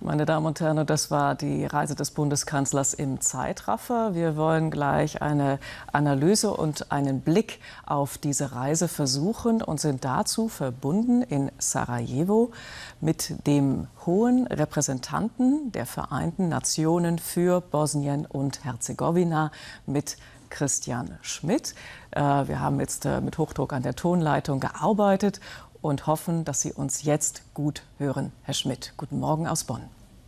meine Damen und Herren, und das war die Reise des Bundeskanzlers im Zeitraffer. Wir wollen gleich eine Analyse und einen Blick auf diese Reise versuchen und sind dazu verbunden in Sarajevo mit dem hohen Repräsentanten der Vereinten Nationen für Bosnien und Herzegowina, mit Christian Schmidt. Wir haben jetzt mit Hochdruck an der Tonleitung gearbeitet und hoffen, dass Sie uns jetzt gut hören. Herr Schmidt, guten Morgen aus Bonn.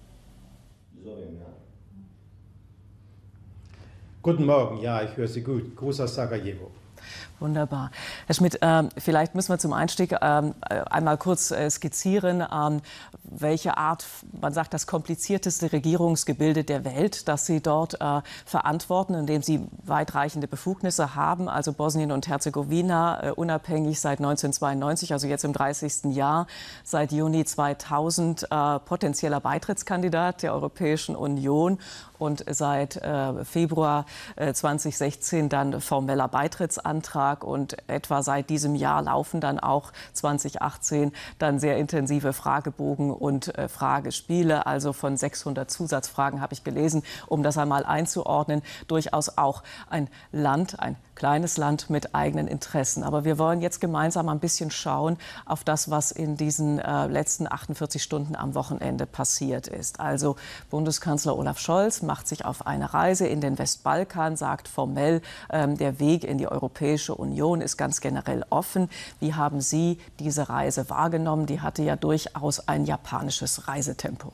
Guten Morgen, ja, ich höre Sie gut. Gruß aus Sarajevo. Wunderbar. Herr Schmidt, vielleicht müssen wir zum Einstieg einmal kurz skizzieren, welche Art, man sagt, das komplizierteste Regierungsgebilde der Welt, das Sie dort verantworten, indem Sie weitreichende Befugnisse haben. Also Bosnien und Herzegowina, unabhängig seit 1992, also jetzt im 30. Jahr, seit Juni 2000 potenzieller Beitrittskandidat der Europäischen Union und seit Februar 2016 dann formeller Beitrittsantrag. Und etwa seit diesem Jahr laufen dann auch 2018 dann sehr intensive Fragebogen und Fragespiele. Also von 600 Zusatzfragen habe ich gelesen, um das einmal einzuordnen. Durchaus auch ein Land, ein kleines Land mit eigenen Interessen. Aber wir wollen jetzt gemeinsam ein bisschen schauen auf das, was in diesen letzten 48 Stunden am Wochenende passiert ist. Also Bundeskanzler Olaf Scholz macht sich auf eine Reise in den Westbalkan, sagt formell, der Weg in die Europäische Union ist ganz generell offen. Wie haben Sie diese Reise wahrgenommen? Die hatte ja durchaus ein japanisches Reisetempo.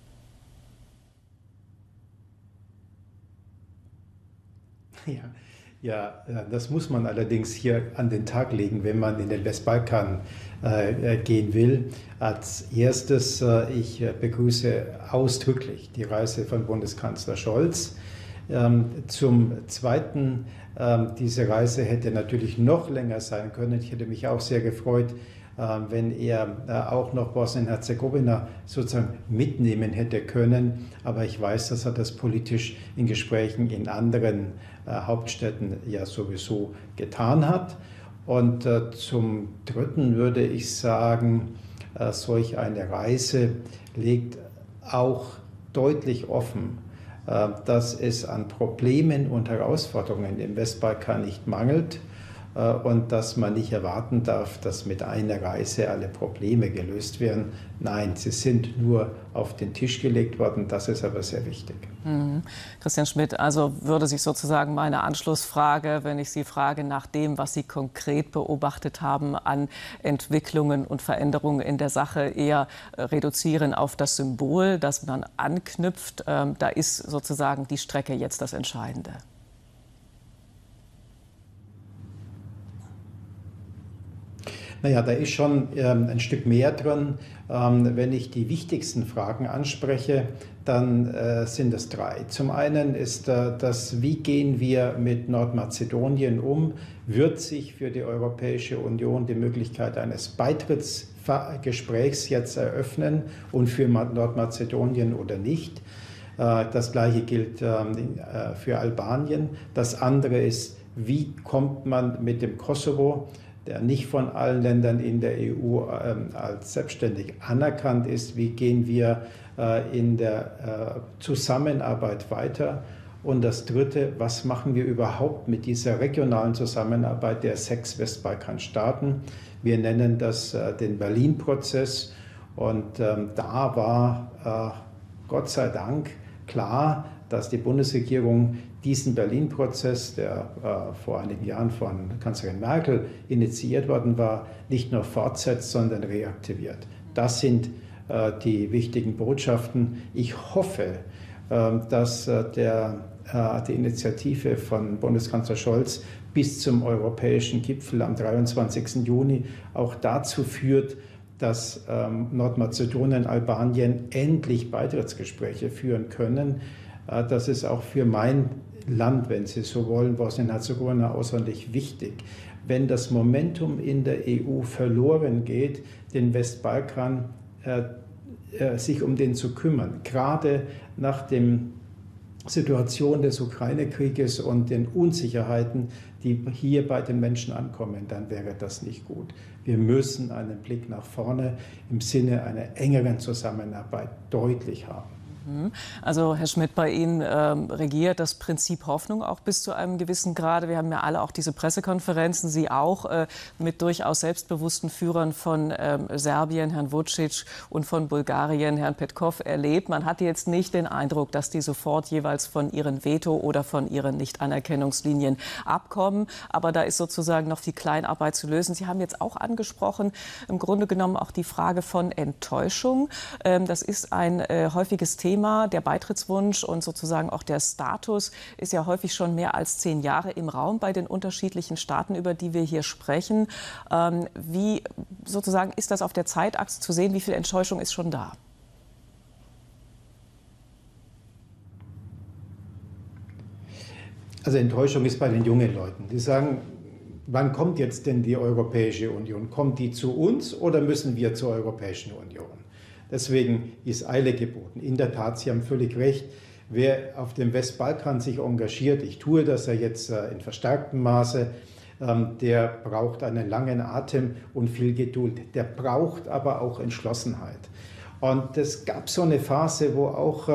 Ja, das muss man allerdings hier an den Tag legen, wenn man in den Westbalkan gehen will. Als erstes, ich begrüße ausdrücklich die Reise von Bundeskanzler Scholz. Zum Zweiten, diese Reise hätte natürlich noch länger sein können. Ich hätte mich auch sehr gefreut, wenn er auch noch Bosnien-Herzegowina sozusagen mitnehmen hätte können. Aber ich weiß, dass er das politisch in Gesprächen in anderen Hauptstädten ja sowieso getan hat. Und zum Dritten würde ich sagen, solch eine Reise legt auch deutlich offen, dass es an Problemen und Herausforderungen im Westbalkan nicht mangelt. Und dass man nicht erwarten darf, dass mit einer Reise alle Probleme gelöst werden. Nein, sie sind nur auf den Tisch gelegt worden. Das ist aber sehr wichtig. Christian Schmidt, also würde sich sozusagen meine Anschlussfrage, wenn ich Sie frage nach dem, was Sie konkret beobachtet haben an Entwicklungen und Veränderungen in der Sache, eher reduzieren auf das Symbol, das man anknüpft. Da ist sozusagen die Strecke jetzt das Entscheidende. Naja, da ist schon ein Stück mehr drin. Wenn ich die wichtigsten Fragen anspreche, dann sind es drei. Zum einen ist das, wie gehen wir mit Nordmazedonien um? Wird sich für die Europäische Union die Möglichkeit eines Beitrittsgesprächs jetzt eröffnen und für Nordmazedonien oder nicht? Das Gleiche gilt für Albanien. Das andere ist, wie kommt man mit dem Kosovo, der nicht von allen Ländern in der EU als selbstständig anerkannt ist. Wie gehen wir in der Zusammenarbeit weiter? Und das Dritte, was machen wir überhaupt mit dieser regionalen Zusammenarbeit der 6 Westbalkanstaaten? Wir nennen das den Berlin-Prozess. Und da war Gott sei Dank klar, dass die Bundesregierung diesen Berlin-Prozess, der vor einigen Jahren von Kanzlerin Merkel initiiert worden war, nicht nur fortsetzt, sondern reaktiviert. Das sind die wichtigen Botschaften. Ich hoffe, dass die Initiative von Bundeskanzler Scholz bis zum europäischen Gipfel am 23. Juni auch dazu führt, dass Nordmazedonien, Albanien endlich Beitrittsgespräche führen können. Das ist auch für mein Land, wenn Sie so wollen, Bosnien-Herzegowina außerordentlich wichtig. Wenn das Momentum in der EU verloren geht, den Westbalkan sich um den zu kümmern, gerade nach dem Situation des Ukraine-Krieges und den Unsicherheiten, die hier bei den Menschen ankommen, dann wäre das nicht gut. Wir müssen einen Blick nach vorne im Sinne einer engeren Zusammenarbeit deutlich haben. Also Herr Schmidt, bei Ihnen regiert das Prinzip Hoffnung auch bis zu einem gewissen Grade. Wir haben ja alle auch diese Pressekonferenzen, Sie auch, mit durchaus selbstbewussten Führern von Serbien, Herrn Vučić, und von Bulgarien, Herrn Petkov, erlebt. Man hatte jetzt nicht den Eindruck, dass die sofort jeweils von ihren Veto- oder von ihren Nichtanerkennungslinien abkommen. Aber da ist sozusagen noch die Kleinarbeit zu lösen. Sie haben jetzt auch angesprochen, im Grunde genommen auch die Frage von Enttäuschung. Das ist ein häufiges Thema. Der Beitrittswunsch und sozusagen auch der Status ist ja häufig schon mehr als 10 Jahre im Raum bei den unterschiedlichen Staaten, über die wir hier sprechen. Wie sozusagen ist das auf der Zeitachse zu sehen? Wie viel Enttäuschung ist schon da? Also Enttäuschung ist bei den jungen Leuten. Die sagen, wann kommt jetzt denn die Europäische Union? Kommt die zu uns oder müssen wir zur Europäischen Union? Deswegen ist Eile geboten. In der Tat, Sie haben völlig recht. Wer auf dem Westbalkan sich engagiert, ich tue das ja jetzt in verstärktem Maße, der braucht einen langen Atem und viel Geduld. Der braucht aber auch Entschlossenheit. Und es gab so eine Phase, wo auch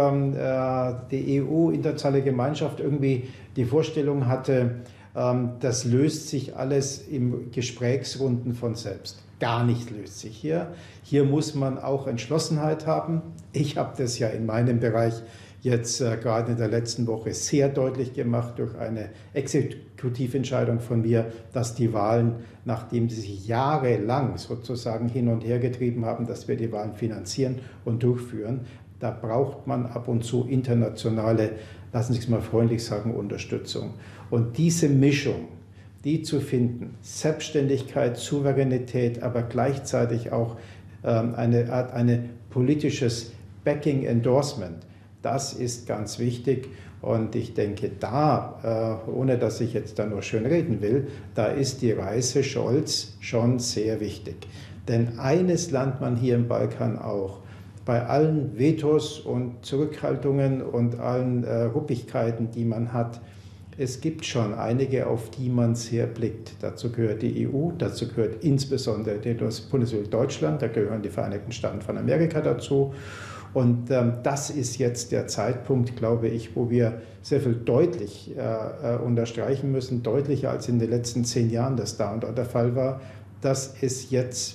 die EU, internationale Gemeinschaft, irgendwie die Vorstellung hatte, das löst sich alles im Gesprächsrunden von selbst. Gar nicht löst sich hier. Hier muss man auch Entschlossenheit haben. Ich habe das ja in meinem Bereich jetzt gerade in der letzten Woche sehr deutlich gemacht durch eine Exekutiventscheidung von mir, dass die Wahlen, nachdem sie sich jahrelang sozusagen hin und her getrieben haben, dass wir die Wahlen finanzieren und durchführen, da braucht man ab und zu internationale, lassen Sie es mal freundlich sagen, Unterstützung. Und diese Mischung, die zu finden, Selbstständigkeit, Souveränität, aber gleichzeitig auch eine Art politisches Backing Endorsement, das ist ganz wichtig. Und ich denke, da, ohne dass ich jetzt da nur schön reden will, da ist die Reise Scholz schon sehr wichtig. Denn eines lernt man hier im Balkan auch: Bei allen Vetos und Zurückhaltungen und allen Ruppigkeiten, die man hat, es gibt schon einige, auf die man sehr blickt. Dazu gehört die EU, dazu gehört insbesondere das Bundesrepublik Deutschland, da gehören die Vereinigten Staaten von Amerika dazu. Und das ist jetzt der Zeitpunkt, glaube ich, wo wir sehr viel deutlich unterstreichen müssen, deutlicher als in den letzten 10 Jahren das da und dort der Fall war, dass es jetzt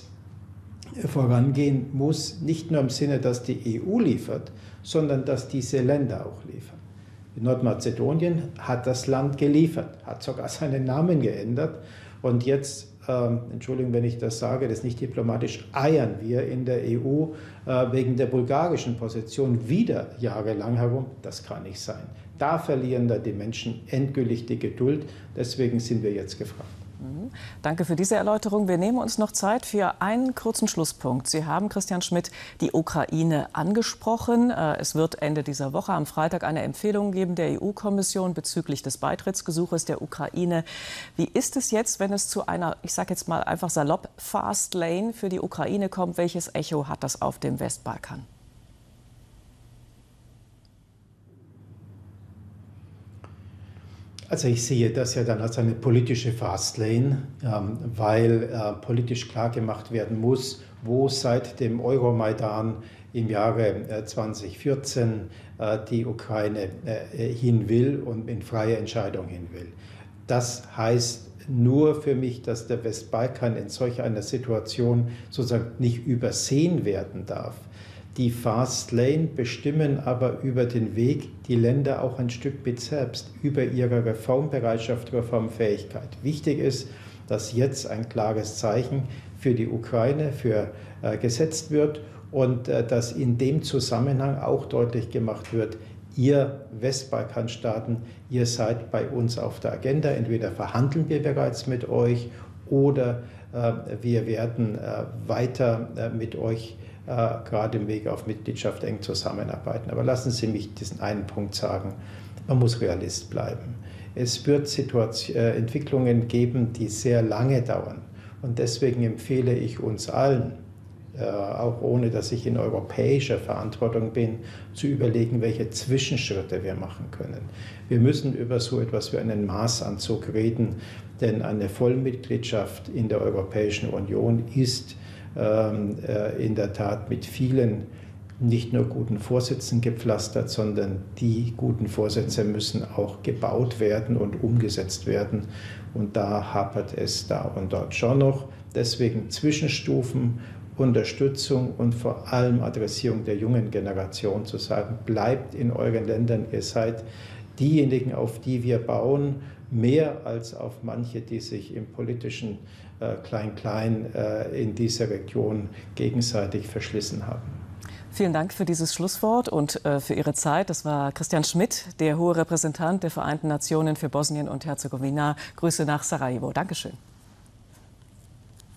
vorangehen muss, nicht nur im Sinne, dass die EU liefert, sondern dass diese Länder auch liefern. In Nordmazedonien hat das Land geliefert, hat sogar seinen Namen geändert. Und jetzt, Entschuldigung, wenn ich das sage, das ist nicht diplomatisch, eiern wir in der EU wegen der bulgarischen Position wieder jahrelang herum. Das kann nicht sein. Da verlieren da die Menschen endgültig die Geduld. Deswegen sind wir jetzt gefragt. Danke für diese Erläuterung. Wir nehmen uns noch Zeit für einen kurzen Schlusspunkt. Sie haben, Christian Schmidt, die Ukraine angesprochen. Es wird Ende dieser Woche am Freitag eine Empfehlung geben der EU-Kommission bezüglich des Beitrittsgesuches der Ukraine. Wie ist es jetzt, wenn es zu einer, ich sage jetzt mal einfach salopp, Fast Lane für die Ukraine kommt? Welches Echo hat das auf dem Westbalkan? Also ich sehe das ja dann als eine politische Fastlane, weil politisch klargemacht werden muss, wo seit dem Euromaidan im Jahre 2014 die Ukraine hin will und in freie Entscheidung hin will. Das heißt nur für mich, dass der Westbalkan in solch einer Situation sozusagen nicht übersehen werden darf. Die Fast Lane bestimmen aber über den Weg die Länder auch ein Stück mit selbst, über ihre Reformbereitschaft, Reformfähigkeit. Wichtig ist, dass jetzt ein klares Zeichen für die Ukraine gesetzt wird und dass in dem Zusammenhang auch deutlich gemacht wird: Ihr Westbalkanstaaten, ihr seid bei uns auf der Agenda. Entweder verhandeln wir bereits mit euch oder wir werden weiter mit euch gerade im Weg auf Mitgliedschaft eng zusammenarbeiten. Aber lassen Sie mich diesen einen Punkt sagen: Man muss Realist bleiben. Es wird Entwicklungen geben, die sehr lange dauern. Und deswegen empfehle ich uns allen, auch ohne dass ich in europäischer Verantwortung bin, zu überlegen, welche Zwischenschritte wir machen können. Wir müssen über so etwas wie einen Maßanzug reden, denn eine Vollmitgliedschaft in der Europäischen Union ist in der Tat mit vielen nicht nur guten Vorsätzen gepflastert, sondern die guten Vorsätze müssen auch gebaut werden und umgesetzt werden. Und da hapert es da und dort schon noch. Deswegen Zwischenstufen, Unterstützung und vor allem Adressierung der jungen Generation zu sagen, bleibt in euren Ländern, ihr seid diejenigen, auf die wir bauen, mehr als auf manche, die sich im politischen Klein-Klein in dieser Region gegenseitig verschlissen haben. Vielen Dank für dieses Schlusswort und für Ihre Zeit. Das war Christian Schmidt, der hohe Repräsentant der Vereinten Nationen für Bosnien und Herzegowina. Grüße nach Sarajevo. Dankeschön.